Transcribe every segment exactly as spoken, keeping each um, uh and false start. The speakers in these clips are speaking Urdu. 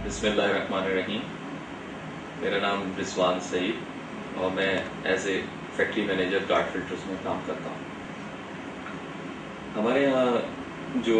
بسم اللہ الرحمن الرحیم. میرا نام رضوان سعید اور میں as a factory manager Guard Filters میں کام کرتا ہوں. ہمارے یہاں جو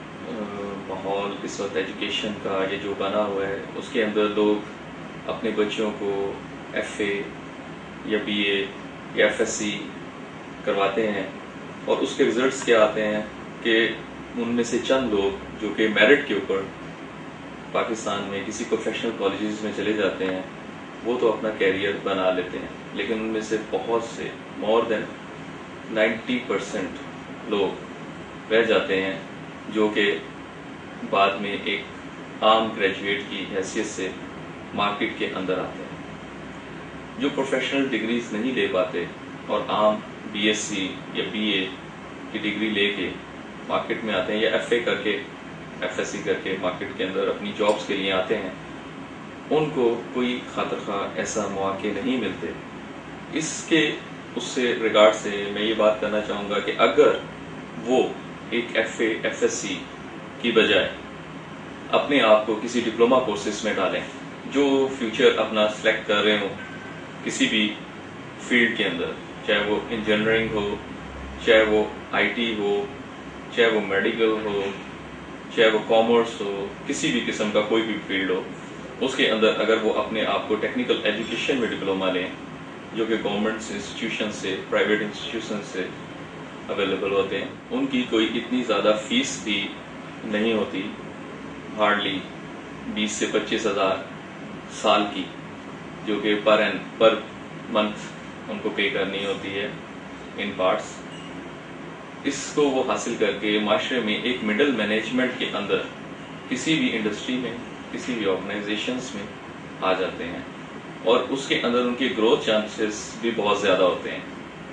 ماحول اس وقت ایجوکیشن کا یہ جو بنا ہوا ہے اس کے اندر لوگ اپنے بچوں کو ایف اے یا بی اے یا ایف ایس سی کرواتے ہیں اور اس کے رزلٹس کیا آتے ہیں کہ ان میں سے چند لوگ جو کہ میرٹ کے اوپر پاکستان میں کسی پروفیشنل کالجز میں چلے جاتے ہیں وہ تو اپنا کیریئر بنا لیتے ہیں، لیکن ان میں سے بہت سے مور دین نائنٹی پرسینٹ لوگ رہ جاتے ہیں جو کہ بعد میں ایک عام گریجویٹ کی حیثیت سے مارکیٹ کے اندر آتے ہیں. جو پروفیشنل ڈگریز نہیں لے پاتے اور عام بی ایس سی یا بی اے کی ڈگری لے کے مارکیٹ میں آتے ہیں یا ایف اے کر کے ایف ایس سی کر کے مارکیٹ کے اندر اپنی جابس کے لیے آتے ہیں، ان کو کوئی خاطر خواہ ایسا مواقع نہیں ملتے. اس کے اس سے ریگارڈ سے میں یہ بات کرنا چاہوں گا کہ اگر وہ ایک F A F S C کی بجائے اپنے آپ کو کسی ڈپلوما کورسز میں ڈالیں جو فیوچر اپنا سلیکٹ کر رہے ہوں کسی بھی فیلڈ کے اندر، چاہے وہ انجینئرنگ ہو، چاہے وہ آئی ٹی ہو، چاہے وہ میڈیکل ہو، چاہے وہ کامرس ہو، کسی بھی قسم کا کوئی بھی فیلڈ ہو، اس کے اندر اگر وہ اپنے آپ کو ٹیکنیکل ایجوکیشن میں ڈپلوما لیں جو کہ گورنمنٹ انسٹیٹیوشن سے پرائیویٹ انسٹیٹیوشن سے اویلیبل ہوتے ہیں، ان کی کوئی اتنی زیادہ فیس بھی نہیں ہوتی، ہارڈلی بیس سے پچیس ہزار سال کی جو کہ پر این پر منتھ ان کو پے کرنی ہوتی ہے ان پارٹس. اس کو وہ حاصل کر کے معاشرے میں ایک مڈل مینجمنٹ کے اندر کسی بھی انڈسٹری میں کسی بھی آرگنائزیشنز میں آ جاتے ہیں اور اس کے اندر ان کے گروتھ چانسز بھی بہت زیادہ ہوتے ہیں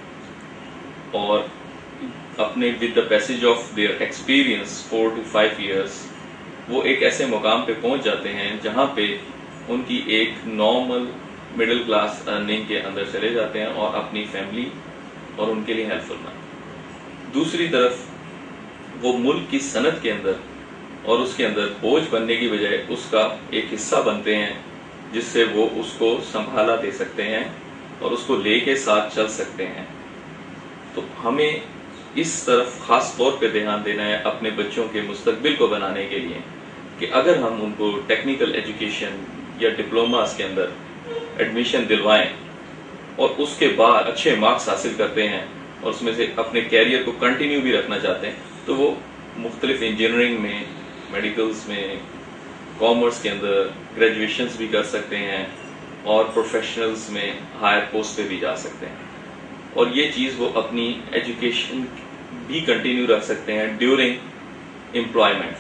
اور اپنے with the passage of their experience four to five years وہ ایک ایسے مقام پہ پہنچ جاتے ہیں جہاں پہ ان کی ایک نارمل مڈل کلاس ارننگ کے اندر چلے جاتے ہیں اور اپنی فیملی اور ان کے لیے ہیلپ فل بنتے ہیں. دوسری طرف وہ ملک کی صنعت کے اندر اور اس کے اندر بوجھ بننے کی بجائے اس کا ایک حصہ بنتے ہیں جس سے وہ اس کو سنبھالا دے سکتے ہیں اور اس کو لے کے ساتھ چل سکتے ہیں. تو ہمیں اس طرف خاص طور پہ دھیان دینا ہے اپنے بچوں کے مستقبل کو بنانے کے لیے کہ اگر ہم ان کو ٹیکنیکل ایجوکیشن یا ڈپلوماز کے اندر ایڈمیشن دلوائیں اور اس کے بعد اچھے مارکس حاصل کرتے ہیں اور اس میں سے اپنے کیریئر کو کنٹینیو بھی رکھنا چاہتے ہیں تو وہ مختلف انجینئرنگ میں، میڈیکلز میں، کامرس کے اندر گریجویشنز بھی کر سکتے ہیں اور پروفیشنلز میں ہائر پوسٹ پہ بھی جا سکتے ہیں اور یہ چیز وہ اپنی ایجوکیشن بھی کنٹینیو رکھ سکتے ہیں ڈیورنگ امپلائمنٹ.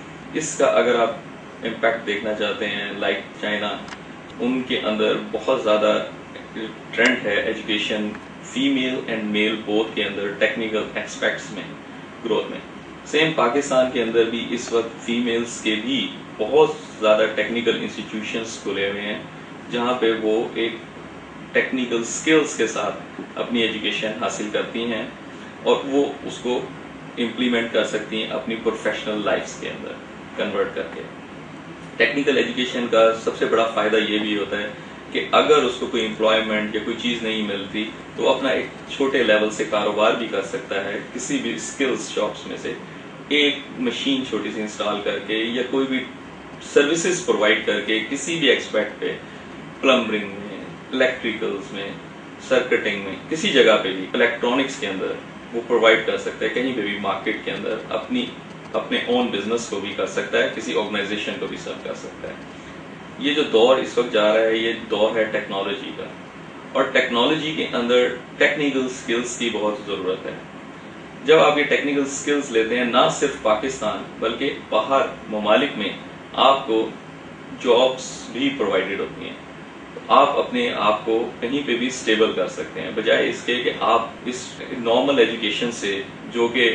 اس کا اگر آپ امپیکٹ دیکھنا چاہتے ہیں لائک چائنا، ان کے اندر بہت زیادہ ٹرینڈ ہے education female and male both کے اندر ٹیکنیکل ایکسپیکٹس میں گروتھ میں. سیم پاکستان کے اندر بھی اس وقت فیمیلز کے بھی بہت زیادہ ٹیکنیکل انسٹیٹیوشنز کھلے ہوئے ہیں جہاں پہ وہ ایک ٹیکنیکل سکلز کے ساتھ اپنی ایجوکیشن حاصل کرتی ہیں اور وہ اس کو امپلیمنٹ کر سکتی ہیں اپنی پروفیشنل لائفز کے اندر کنورٹ کر کے. ٹیکنیکل ایجوکیشن کا سب سے بڑا فائدہ یہ بھی ہوتا ہے کہ اگر اس کو کوئی امپلائمنٹ یا کوئی چیز نہیں ملتی تو اپنا ایک چھوٹے لیول سے کاروبار بھی کر سکتا ہے کسی بھی اسکلز شاپس میں سے ایک مشین چھوٹی سی انسٹال کر کے یا کوئی بھی سروسز پرووائڈ کر کے کسی بھی ایکسپیکٹ پہ، پلمبرنگ میں، الیکٹریکلز میں، سرکٹنگ میں، کسی جگہ پہ بھی الیکٹرانکس کے اندر وہ پرووائڈ کر سکتا ہے. کہیں پہ بھی مارکیٹ کے اندر اپنی اپنے اون بزنس کو بھی کر سکتا ہے، کسی آرگنائزیشن کو بھی سرو کر سکتا ہے. یہ جو دور اس وقت جا رہا ہے یہ دور ہے ٹیکنالوجی کا اور ٹیکنالوجی کے اندر ٹیکنیکل سکلز کی بہت ضرورت ہے. جب آپ یہ ٹیکنیکل سکلز لیتے ہیں نہ صرف پاکستان بلکہ باہر ممالک میں آپ کو جابس بھی پرووائڈیڈ ہوتی ہیں تو آپ اپنے آپ کو کہیں پہ بھی سٹیبل کر سکتے ہیں بجائے اس کے کہ آپ اس نارمل ایجوکیشن سے جو کہ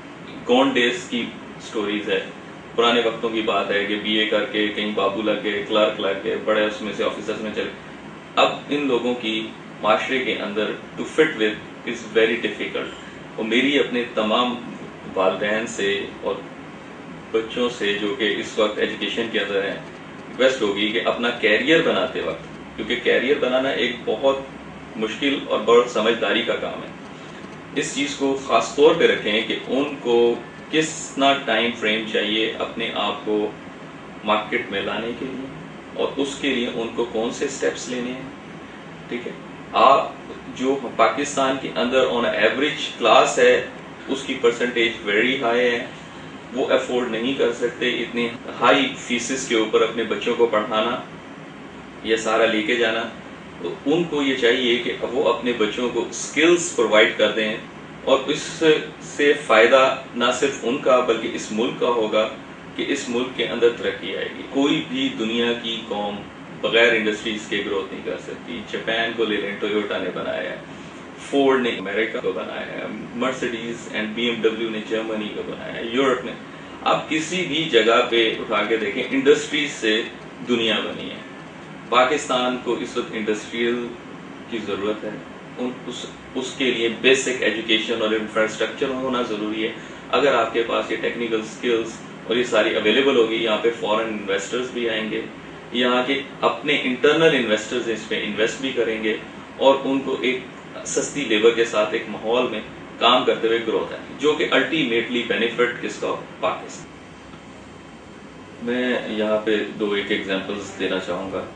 گون ڈیز کی سٹوریز ہے، پرانے وقتوں کی بات ہے کہ بی اے کر کے کہیں بابو لگ گئے، کلرک لگ گئے، بڑے اس میں سے آفیسرز میں چلے. اب ان لوگوں کی معاشرے کے اندر to fit with is very difficult. اور میری اپنے تمام والدین سے اور بچوں سے جو کہ اس وقت ایجوکیشن کے اندر ہیں ریکویسٹ ہوگی کہ اپنا کیریئر بناتے وقت، کیونکہ کیریئر بنانا ایک بہت مشکل اور بہت سمجھداری کا کام ہے، اس چیز کو خاص طور پہ رکھیں کہ ان کو کتنا ٹائم فریم چاہیے اپنے آپ کو مارکیٹ میں لانے کے لیے، اور اس کے لیے ان کو کون سے سٹیپس لینے ہیں. ٹھیک ہے، آپ جو پاکستان کے اندر آن ایوریج کلاس ہے اس کی پرسنٹیج ویری ہائی ہے، وہ افورڈ نہیں کر سکتے اتنے ہائی فیسز کے اوپر اپنے بچوں کو پڑھانا یا سارا لے کے جانا. تو ان کو یہ چاہیے کہ وہ اپنے بچوں کو سکلز پرووائڈ کر دیں، اور اس سے فائدہ نہ صرف ان کا بلکہ اس ملک کا ہوگا کہ اس ملک کے اندر ترقی آئے گی. کوئی بھی دنیا کی قوم بغیر انڈسٹریز کے گروتھ نہیں کر سکتی. جاپان کو لے لیں، ٹویوٹا نے بنایا ہے، فورڈ نے امریکہ کو بنایا ہے، Mercedes and B M W نے جرمنی کو بنایا ہے، یورپ نے. آپ کسی بھی جگہ پہ اٹھا کے دیکھیں، انڈسٹریز سے دنیا بنی ہے. پاکستان کو اس وقت انڈسٹریل کی ضرورت ہے. ان اس, اس کے لیے بیسک ایجوکیشن اور انفراسٹرکچر ہونا ضروری ہے. اگر آپ کے پاس یہ ٹیکنیکل سکلز اور یہ ساری اویلیبل ہوگی، یہاں پہ فورن انویسٹرز بھی آئیں گے، یہاں کے اپنے انٹرنل انویسٹرز اس پہ انویسٹ بھی کریں گے، اور ان کو ایک سستی لیبر کے ساتھ ایک ماحول میں کام کرتے ہوئے گروتھ ہے، جو کہ الٹیمیٹلی بینیفٹ کس کا؟ پاکستان. میں یہاں پہ دو ایک ایگزامپلز دینا چاہوں گا.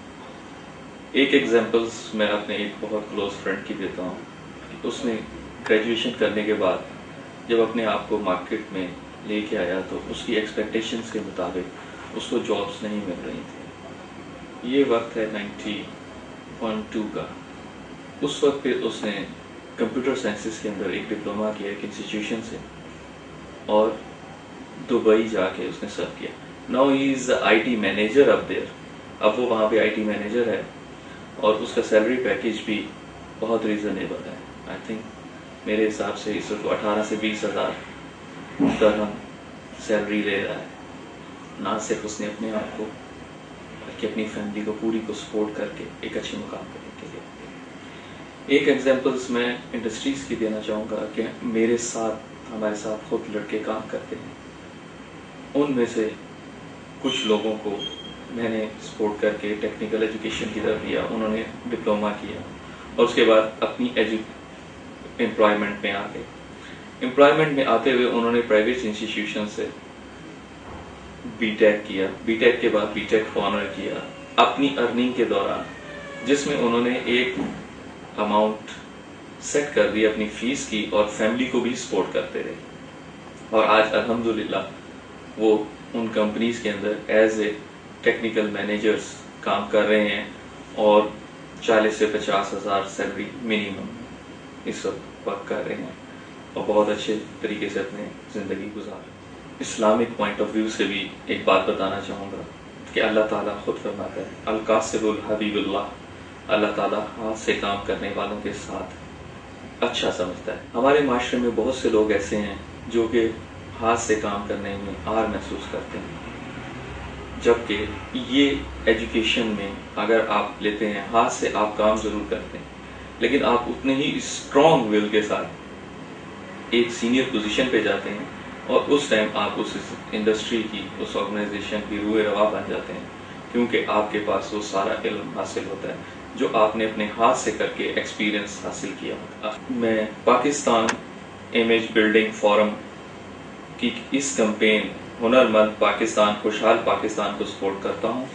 ایک ایگزامپلز میں اپنے ایک بہت کلوز فرینڈ کی دیتا ہوں. اس نے گریجویشن کرنے کے بعد جب اپنے آپ کو مارکیٹ میں لے کے آیا تو اس کی ایکسپیکٹیشنز کے مطابق اس کو جابس نہیں مل رہی تھیں. یہ وقت ہے نائنٹی ون ٹو کا. اس وقت پہ اس نے کمپیوٹر سائنسز کے اندر ایک ڈپلوما کیا ایک انسٹیٹیوشن سے، اور دبئی جا کے اس نے سرو کیا. ناؤ now he is IT manager اب دیر. اب وہ وہاں پہ آئی ٹی مینیجر ہے، اور اس کا سیلری پیکیج بھی بہت ریزنیبل ہے. آئی تھنک میرے حساب سے اس وقت اٹھارہ سے بیس ہزار درہم سیلری لے رہا ہے. نہ صرف اس نے اپنے آپ کو بلکہ اپنی فیملی کو پوری کو سپورٹ کر کے ایک اچھے مقام پہ لے کے گیا. ایک ایگزامپلس میں انڈسٹریز کی دینا چاہوں گا کہ میرے ساتھ ہمارے ساتھ خود لڑکے کام کرتے ہیں. ان میں سے کچھ لوگوں کو میں نے سپورٹ کر کے ٹیکنیکل ایجوکیشن کی طرف دیا. انہوں نے ڈپلوما کیا اور اس کے بعد اپنی ایجو امپلائمنٹ میں آ گئے. امپلائمنٹ میں آتے ہوئے انہوں نے پرائیویٹ انسٹیٹیوشن سے بی ٹیک کیا. بی ٹیک کے بعد بی ٹیک آنر کیا اپنی ارننگ کے دوران، جس میں انہوں نے ایک اماؤنٹ سیٹ کر دی اپنی فیس کی، اور فیملی کو بھی سپورٹ کرتے رہے. اور آج الحمدللہ وہ ان کمپنیز کے اندر ایز اے ٹیکنیکل مینیجرز کام کر رہے ہیں، اور چالیس سے پچاس ہزار سیلری منیمم اس وقت ورک کر رہے ہیں، اور بہت اچھے طریقے سے اپنے زندگی گزار رہے ہیں. اسلامک پوائنٹ آف ویو سے بھی ایک بات بتانا چاہوں گا کہ اللہ تعالیٰ خود فرماتا ہے القاسب الحبیب اللہ. اللہ تعالیٰ ہاتھ سے کام کرنے والوں کے ساتھ اچھا سمجھتا ہے. ہمارے معاشرے میں بہت سے لوگ ایسے ہیں جو کہ ہاتھ سے کام کرنے میں آر محسوس کرتے ہیں، جبکہ یہ ایجوکیشن میں اگر آپ لیتے ہیں ہاتھ سے آپ کام ضرور کرتے ہیں، لیکن آپ اتنے ہی اسٹرانگ ول کے ساتھ ایک سینئر پوزیشن پہ جاتے ہیں، اور اس ٹائم آپ اس انڈسٹری کی اس آرگنائزیشن کی روح روا بن جاتے ہیں، کیونکہ آپ کے پاس وہ سارا علم حاصل ہوتا ہے جو آپ نے اپنے ہاتھ سے کر کے ایکسپیرینس حاصل کیا ہوتا. میں پاکستان امیج بلڈنگ فورم کی اس کمپین ہنر مند پاکستان خوشحال پاکستان کو سپورٹ کرتا ہوں،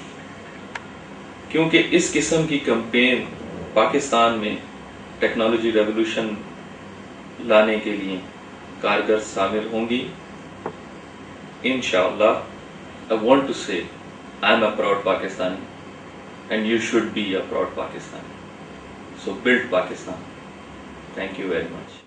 کیونکہ اس قسم کی کمپین پاکستان میں ٹیکنالوجی ریولوشن لانے کے لیے کارگر شامل ہوں گی. انشاءاللہ. I want to say I am a proud Pakistani and you should be a proud Pakistani. So build Pakistan. Thank you very much.